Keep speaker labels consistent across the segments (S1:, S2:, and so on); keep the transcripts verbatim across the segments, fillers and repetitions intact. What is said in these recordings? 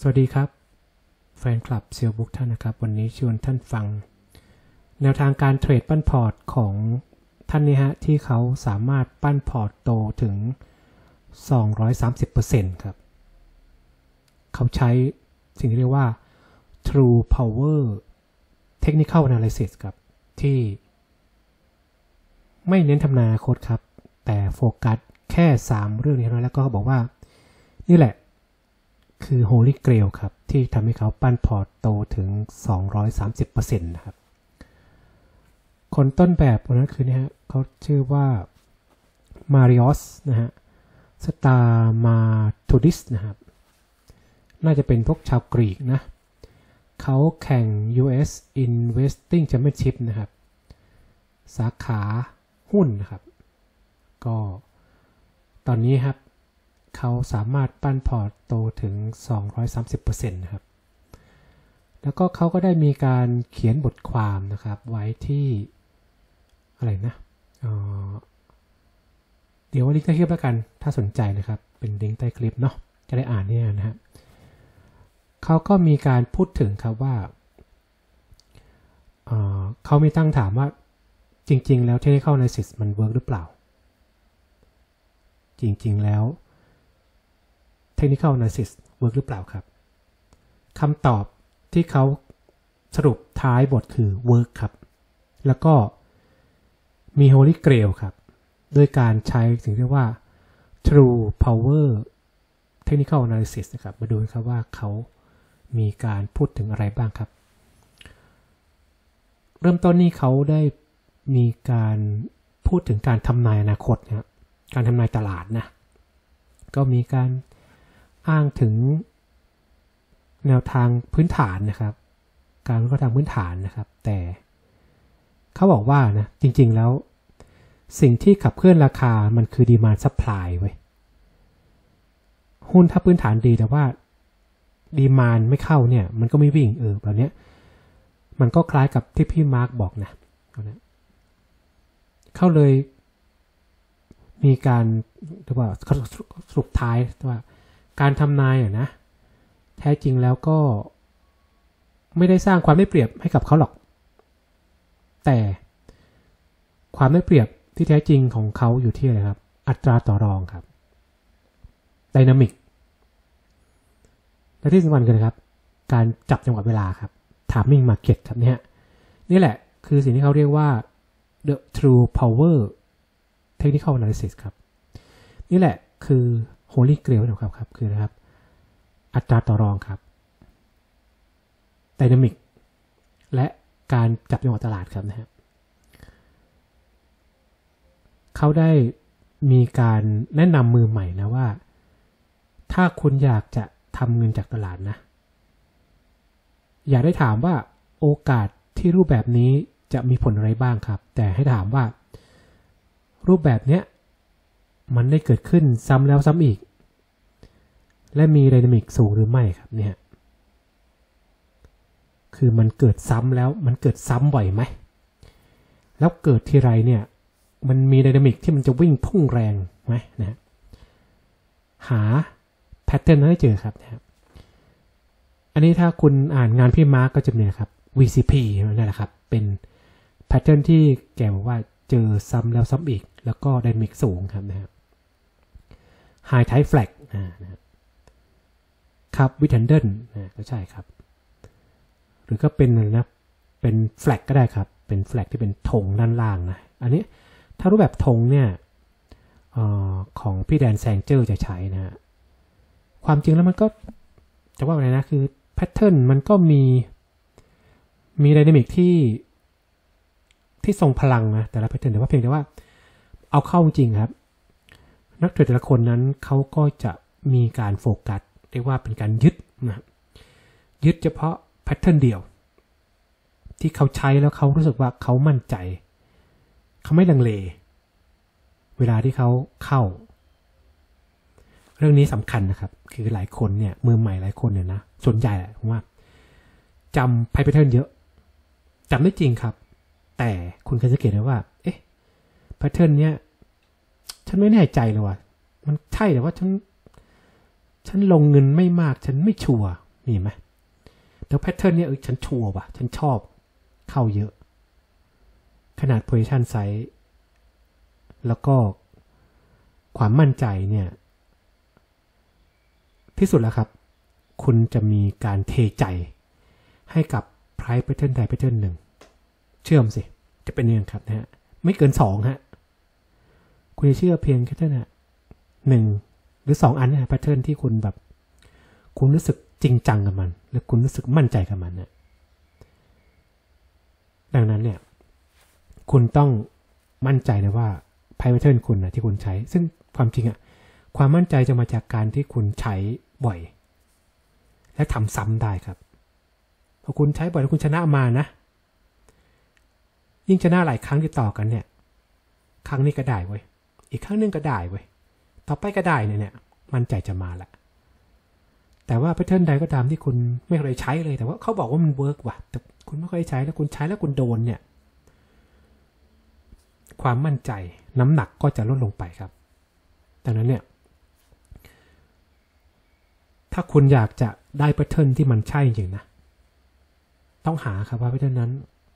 S1: สวัสดีครับแฟนคลับเซียวบุ๊กท่านนะครับวันนี้ชวนท่านฟังแนวทางการเทรดปั้นพอร์ตของท่านนี้ฮะที่เขาสามารถปั้นพอร์ตโตถึง สองร้อยสามสิบเปอร์เซ็นต์ ครับเขาใช้สิ่งที่เรียกว่า True Power Technical Analysis ครับที่ไม่เน้นทำนายอนาคตครับแต่โฟกัสแค่สามเรื่องนี้เท่านั้นแล้วก็บอกว่านี่แหละคือ Holy Grail ครับที่ทำให้เขาปั้นพอร์ตโตถึง สองร้อยสามสิบเปอร์เซ็นต์ นะครับคนต้นแบบคนนั้นคือนี่ฮะเขาชื่อว่า Marios นะฮะสตาร์มาทูดิสนะครับน่าจะเป็นพวกชาวกรีกนะเขาแข่ง ยู เอส Investing Championship นะครับสาขาหุ้นนะครับก็ตอนนี้ครับเขาสามารถปั้นพอร์ตโตถึง สองร้อยสามสิบเปอร์เซ็นต์ นะครับแล้วก็เขาก็ได้มีการเขียนบทความนะครับไว้ที่อะไรนะเอ่อเดี๋ยวว่าลิงก์ใต้คลิปแล้วกันถ้าสนใจนะครับเป็นลิงก์ใต้คลิปเนาะจะได้อ่านเนี่ยนะฮะเขาก็มีการพูดถึงครับว่าเอ่อเขามีตั้งถามว่าจริงๆแล้ว Technical Analysis มันเวิร์กหรือเปล่าจริงๆแล้ว Technical Analysis เวิร์กหรือเปล่าครับคำตอบที่เขาสรุปท้ายบทคือ work ครับแล้วก็มี Holy Grail ครับโดยการใช้สิ่งที่เรียกว่า True Power Technical Analysis นะครับมาดูครับว่าเขามีการพูดถึงอะไรบ้างครับเริ่มต้นนี้เขาได้มีการพูดถึงการทำนายอนาคตนะครับการทำนายตลาดนะก็มีการอ้างถึงแนวทางพื้นฐานนะครับการวิเคราะห์ทางพื้นฐานนะครับแต่เขาบอกว่านะจริงๆแล้วสิ่งที่ขับเคลื่อนราคามันคือ demand supply เว้ยหุ้นถ้าพื้นฐานดีแต่ว่า demand ไม่เข้าเนี่ยมันก็ไม่วิ่งเออแบบนี้มันก็คล้ายกับที่พี่มาร์คบอกนะเขาเลยมีการเรียกว่าสรุปท้ายว่าการทำนายอ่ะนะแท้จริงแล้วก็ไม่ได้สร้างความได้เปรียบให้กับเขาหรอกแต่ความได้เปรียบที่แท้จริงของเขาอยู่ที่อะไรครับอัตราต่อรองครับไดนามิกและที่สำคัญคือนะครับการจับจังหวะเวลาครับ timing market ครับเนี่ยนี่แหละคือสิ่งที่เขาเรียกว่า the true power technical analysis ครับนี่แหละคือ Holy Grail นะครับครับคือนะครับอัตราต่อรองครับไดนามิกและการจับจังหวะตลาดครับนะฮะเขาได้มีการแนะนำมือใหม่นะว่าถ้าคุณอยากจะทำเงินจากตลาดนะอย่าได้ถามว่าโอกาสที่รูปแบบนี้จะมีผลอะไรบ้างครับแต่ให้ถามว่ารูปแบบเนี้ยมันได้เกิดขึ้นซ้ำแล้วซ้ำอีกและมีไดนามิกสูงหรือไม่ครับเนี่ยคือมันเกิดซ้ำแล้วมันเกิดซ้ำบ่อยไหมแล้วเกิดทีไรเนี่ยมันมีไดนามิกที่มันจะวิ่งพุ่งแรงไหมนะหาแพทเทิร์นให้เจอครับนะครับอันนี้ถ้าคุณอ่านงานพี่มาร์กก็จะมีนะครับ วี ซี พี นั่นแหละครับเป็นแพทเทิร์นที่แกบอกว่าเจอซ้ำแล้วซ้ำอีกแล้วก็ไดนามิกสูงครับนะครับ High Type Flag นะครับครับวิทันเดิลนะก็ใช่ครับหรือก็เป็นนะเป็นแฟลกก็ได้ครับเป็นแฟลกที่เป็นธงด้านล่างนะอันนี้ถ้ารูปแบบธงเนี่ยออของพี่แดนแซงเจอร์จะใช้นะฮะความจริงแล้วมันก็จะว่าอะไรนะคือแพทเทิร์นมันก็มีมีไดนามิกที่ที่ทรงพลังนะแต่ละแพทเทิร์นแต่ว่าเพียงแต่ว่าเอาเข้าจริงครับนักเทรดแต่ละคนนั้นเขาก็จะมีการโฟกัสเรียกว่าเป็นการยึดนะยึดเฉพาะแพทเทิร์นเดียวที่เขาใช้แล้วเขารู้สึกว่าเขามั่นใจเขาไม่ลังเลเวลาที่เขาเข้าเรื่องนี้สำคัญนะครับคือหลายคนเนี่ยมือใหม่หลายคนเนี่ยนะส่วนใหญ่ผมว่าจำแพทเทิร์นเยอะจำได้จริงครับแต่คุณเคยสังเกตไหมว่าเอ๊ะแพทเทิร์นเนี้ยฉันไม่แน่ใจเลยว่ามันใช่หรือว่าฉันฉันลงเงินไม่มากฉันไม่ชัวร์มีไหมแต่แพทเทิร์นเนี่ยเออฉันชัวร์ว่ะฉันชอบเข้าเยอะขนาด position size แล้วก็ความมั่นใจเนี่ยที่สุดแล้วครับคุณจะมีการเทใจให้กับ price pattern ใด pattern หนึ่งเชื่อมสิจะเป็นยังครับนะฮะไม่เกินสองฮะคุณจะเชื่อเพียงแค่นั้นหนึ่งหรือสองอันนะ pattern ที่คุณแบบคุณรู้สึกจริงจังกับมันหรือคุณรู้สึกมั่นใจกับมันนะดังนั้นเนี่ยคุณต้องมั่นใจนะว่า price pattern คุณนะที่คุณใช้ซึ่งความจริงอะความมั่นใจจะมาจากการที่คุณใช้บ่อยและทำซ้ำได้ครับพอคุณใช้บ่อยแล้วคุณชนะมานะยิ่งชนะหลายครั้งที่ต่อกันเนี่ยครั้งนี้ก็ได้เว้ยอีกครั้งนึงก็ได้เว้ยต่อไปก็ได้เนี่ยเนี่ยมั่นใจจะมาละแต่ว่าแพทเทิร์นใดก็ตามที่คุณไม่เคยใช้เลยแต่ว่าเขาบอกว่ามันเวิร์กว่ะแต่คุณไม่เคยใช้แล้วคุณใช้แล้วคุณโดนเนี่ยความมั่นใจน้ำหนักก็จะลดลงไปครับดังนั้นเนี่ยถ้าคุณอยากจะได้แพทเทิร์นที่มันใช่จริงๆนะต้องหาครับว่าแพทเทิร์นนั้น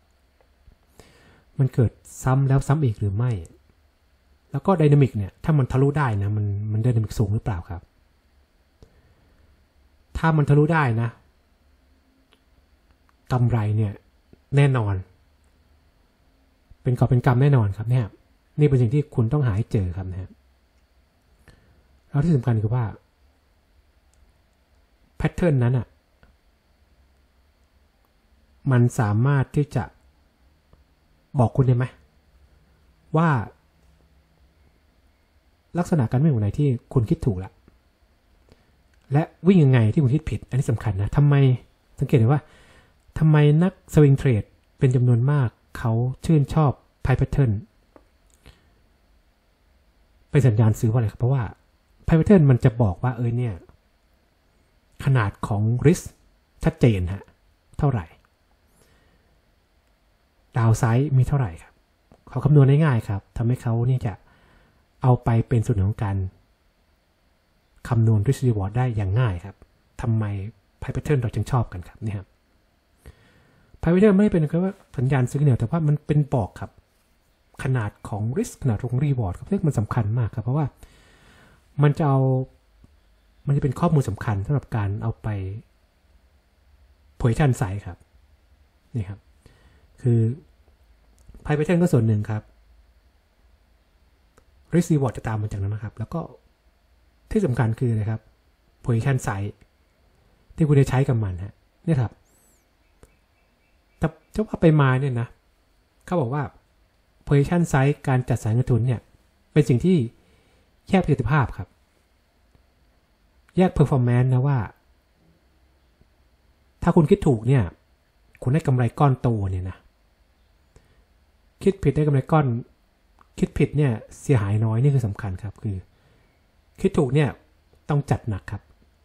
S1: มันเกิดซ้ำแล้วซ้ำอีกหรือไม่แล้วก็ไดนามิกเนี่ยถ้ามันทะลุได้นะมันมันไดนามิกสูงหรือเปล่าครับถ้ามันทะลุได้นะกำไรเนี่ยแน่นอนเป็นกอบเป็นกำแน่นอนครับเนี่ยนี่เป็นสิ่งที่คุณต้องหาให้เจอครับนะฮะแล้วที่สำคัญคือว่าแพทเทิร์นนั้นอ่ะมันสามารถที่จะบอกคุณได้ไหมว่าลักษณะการวิ่งของไหนที่คุณคิดถูกละและวิ่งยังไงที่คุณคิดผิดอันนี้สำคัญนะทำไมสังเกตเห็นว่าทำไมนักสวิงเทรดเป็นจำนวนมากเขาชื่นชอบไพ่แพทเทิร์นเป็นสัญญาณซื้อว่าอะไรครับเพราะว่าไพ่แพทเทิร์นมันจะบอกว่าเออเนี่ยขนาดของ risk ชัดเจนฮะเท่าไหร่ดาวไซด์มีเท่าไหร่ครับเขาคำนวณได้ง่ายครับทำให้เขานี่จะเอาไปเป็นส่วนของการคำนวณ risk reward ได้อย่างง่ายครับทำไม Pi Pattern เราจึงชอบกันครับนี่ครับ Pi Pattern ไม่ได้เป็นแค่ว่าสัญญาณซื้อเนี่ยแต่ว่ามันเป็นบอกครับขนาดของ risk ขนาดของ reward ครับซึ่งมันสำคัญมากครับเพราะว่ามันจะเอามันจะเป็นข้อมูลสำคัญสำหรับการเอาไป position size ครับนี่ครับคือ Pi Pattern ก็ส่วนหนึ่งครับ risk reward จะตามมาจากนั้นนะครับแล้วก็ที่สำคัญคือนะครับ position size ที่คุณจะใช้กับมันฮะนี่ครับแต่จะว่าไปมาเนี่ยนะเขาบอกว่า position size การจัดสรรเงินทุนเนี่ยเป็นสิ่งที่แยกประสิทธิภาพครับแยก performance นะว่าถ้าคุณคิดถูกเนี่ยคุณได้กำไรก้อนโตเนี่ยนะคิดผิดได้กำไรก้อนคิดผิดเนี่ยเสียหายน้อยนี่คือสำคัญครับคือคิดถูกเนี่ยต้องจัดหนักครับ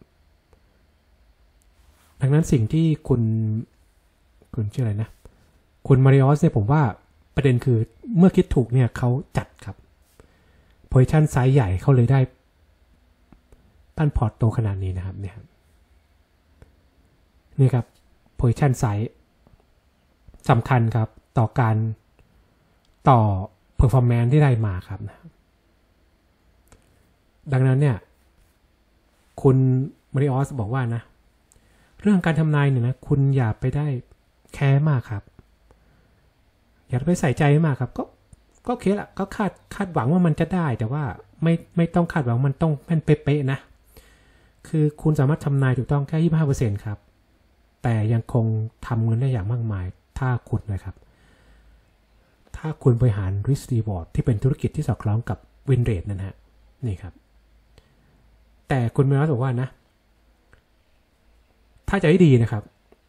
S1: ดังนั้นสิ่งที่คุณคุณชื่ออะไรนะคุณมาริออสเนี่ยผมว่าประเด็นคือเมื่อคิดถูกเนี่ยเขาจัดครับ position size ใหญ่เขาเลยได้ปั้นพอร์ตโตขนาดนี้นะครับเนี่ยนี่ครับ position size สำคัญครับต่อการต่อ performance ที่ได้มาครับนะดังนั้นเนี่ยคุณมาริออสบอกว่านะเรื่องการทำนายเนี่ยนะคุณอย่าไปได้แคร์มากครับอย่าไปใส่ใจมากครับก็ก็โอเคละก็คาดคาดหวังว่ามันจะได้แต่ว่าไม่ไม่ต้องคาดหวังมันต้องเป็นเป๊ะๆนะคือคุณสามารถทำนายถูกต้องแค่ ยี่สิบห้าเปอร์เซ็นต์ ครับแต่ยังคงทำเงินได้อย่างมากมายถ้าคุณนะครับถ้าคุณบริหาร risk reward ที่เป็นธุรกิจที่สอดคล้องกับ win rate นั่นฮะนี่ครับแต่คุณมาริออสบอกว่านะถ้าจะให้ดีนะครับ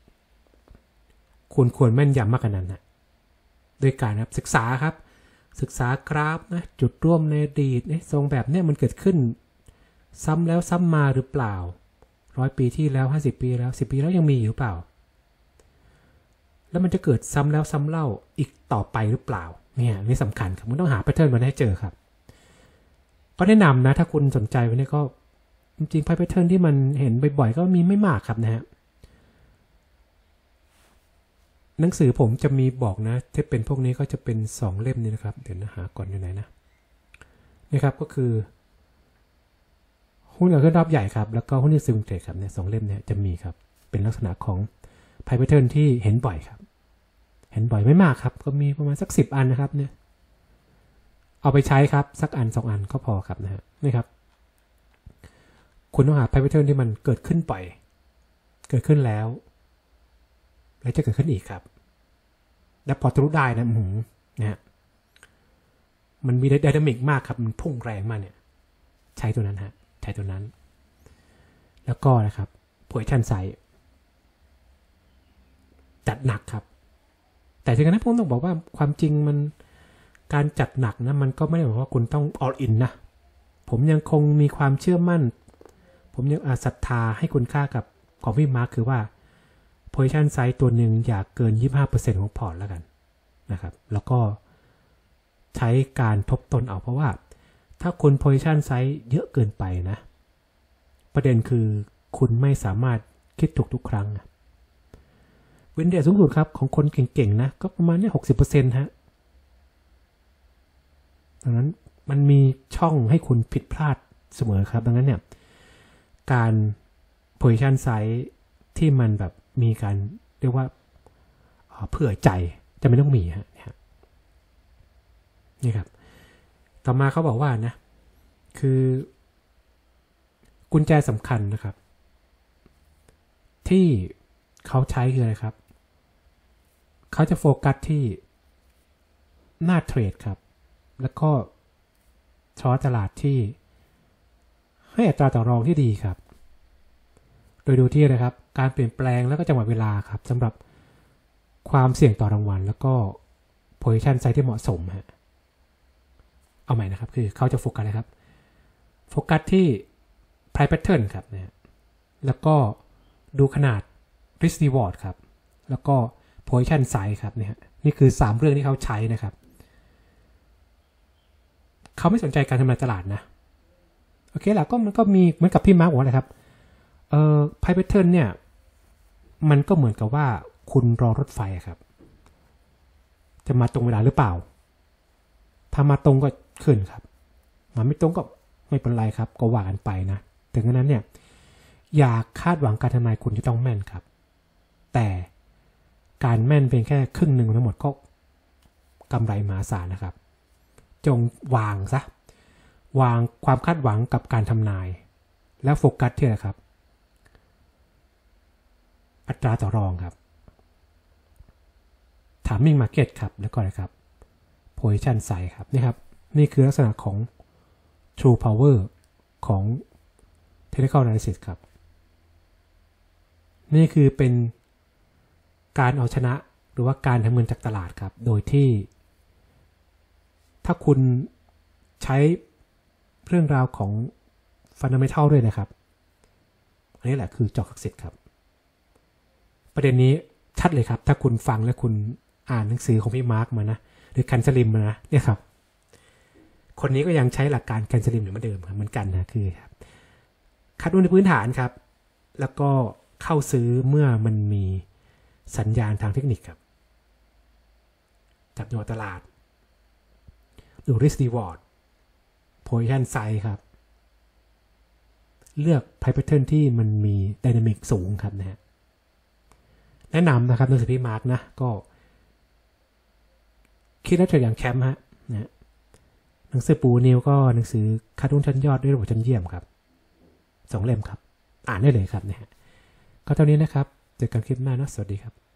S1: คุณควรแม่นยำมากกว่านั้นนะโดยการศึกษาครับศึกษากราฟนะจุดร่วมในอดีตทรงแบบนี้มันเกิดขึ้นซ้ำแล้วซ้ำมาหรือเปล่าร้อยปีที่แล้วห้าสิบปีแล้วสิบปีแล้วยังมีหรือเปล่าแล้วมันจะเกิดซ้ำแล้วซ้ำเล่าอีกต่อไปหรือเปล่าเนี่ยนี่สำคัญครับมันต้องหาแพทเทิร์นมาให้เจอครับก็แนะนำนะถ้าคุณสนใจวันนี้ก็จริงๆไพ่แพทเทิร์นที่มันเห็นบ่อยๆก็มีไม่มากครับนะฮะหนังสือผมจะมีบอกนะที่เป็นพวกนี้ก็จะเป็นสองเล่มนี่นะครับเดี๋ยวนะหาก่อนอยู่ไหนนะนี่ครับก็คือหุ้นขึ้นรอบใหญ่ครับแล้วก็หุ้นที่ซึมเทรดครับเนี่ยสองเล่มเนี่ยจะมีครับเป็นลักษณะของไพแพทเทิร์นที่เห็นบ่อยครับเห็นบ่อยไม่มากครับก็มีประมาณสักสิบอันนะครับเนี่ยเอาไปใช้ครับสักอันสองอันก็พอครับนะฮะนี่ครับคุณต้องหาไพแพทเทิร์นที่มันเกิดขึ้นบ่อยเกิดขึ้นแล้วแล้วจะเกิดขึ้นอีกครับและพอทะลุได้นะหืมนะฮะมันมีไดนามิกมากครับมันพุ่งแรงมากเนี่ยใช้ตัวนั้นฮะใช้ตัวนั้นแล้วก็นะครับโพซิชั่นไซส์จัดหนักครับแต่ถึงนั้นผมต้องบอกว่าความจริงมันการจัดหนักนะมันก็ไม่ได้หมายว่าคุณต้อง all in นะผมยังคงมีความเชื่อมั่นผมยังศรัทธาให้คุณค่ากับของพี่มาร์คคือว่า position size ตัวหนึ่งอย่าเกิน ยี่สิบห้าเปอร์เซ็นต์ ของพอร์ตแล้วกันนะครับแล้วก็ใช้การทบต้นเอาเพราะว่าถ้าคุณ position size เยอะเกินไปนะประเด็นคือคุณไม่สามารถคิดถูกทุกครั้งนะวินเดชสูงสุดครับของคนเก่งๆนะก็ประมาณนี้ หกสิบเปอร์เซ็นต์ ฮะดังนั้นมันมีช่องให้คุณผิดพลาดเสมอครับดังนั้นเนี่ยการ position size ที่มันแบบมีการเรียกว่าเผื่อใจจะไม่ต้องมีฮะนี่ครับต่อมาเขาบอกว่านะคือกุญแจสำคัญนะครับที่เขาใช้คืออะไรครับเขาจะโฟกัสที่หน้าเทรดครับแล้วก็ช้อยตลาดที่ให้อัตราต่อรองที่ดีครับโดยดูที่นะครับการเปลี่ยนแปลงแล้วก็จังหวะเวลาครับสำหรับความเสี่ยงต่อรางวัลแล้วก็ position size ที่เหมาะสมฮะเอาใหม่นะครับคือเขาจะโฟกัสอะไรครับโฟกัสที่ price pattern ครับนะแล้วก็ดูขนาด risk reward ครับแล้วก็ position size ครับเนี่ยนี่คือสามเรื่องที่เขาใช้นะครับเขาไม่สนใจการทำลายตลาดนะโอเคแหละก็มันก็มีเหมือนกับพี่มาร์คบอกอะไรครับเอ่อ price pattern เนี่ยมันก็เหมือนกับว่าคุณรอรถไฟครับจะมาตรงเวลาหรือเปล่าถ้ามาตรงก็ขึ้นครับมาไม่ตรงก็ไม่เป็นไรครับก็ว่ากันไปนะถึงนั้นเนี่ยอย่าคาดหวังการทำนายคุณจะต้องแม่นครับแต่การแม่นเป็นแค่ครึ่งหนึ่งทั้งหมดก็กำไรมหาศาลนะครับจงวางซะวางความคาดหวังกับการทำนายแล้วโฟกัสที่อะไรครับอัตราต่อรองครับ timing market ครับแล้วก็อะไรครับ position size ครับนี่ครับนี่คือลักษณะของ true power ของ technical analysis ครับนี่คือเป็นการเอาชนะหรือว่าการทำเงินจากตลาดครับโดยที่ถ้าคุณใช้เรื่องราวของ fundamental ด้วยนะครับอันนี้แหละคือจอกศักดิ์สิทธิ์ครับประเด็นนี้ชัดเลยครับถ้าคุณฟังและคุณอ่านหนังสือของพี่มาร์คมานะหรือคันสลิมมานะเนี่ยครับคนนี้ก็ยังใช้หลักการคันสลิมเหมือนเดิมเหมือนกันนะคือคัดหุ้นในพื้นฐานครับแล้วก็เข้าซื้อเมื่อมันมีสัญญาณทางเทคนิคครับจับจังหวะตลาดดู risk reward position size ครับเลือก price pattern ที่มันมี dynamic สูงครับนะฮะแนะนำนะครับหนังสือพี่มาร์คนะก็คิดแล้วเทรดอย่างแคมป์ฮะนะหนังสือปูนิวก็หนังสือคัดหุ้นชั้นยอดด้วยระบบชั้นเยี่ยมครับสองเล่มครับอ่านได้เลยครับนะฮะก็เท่านี้นะครับเจอกันคลิปหน้านะสวัสดีครับ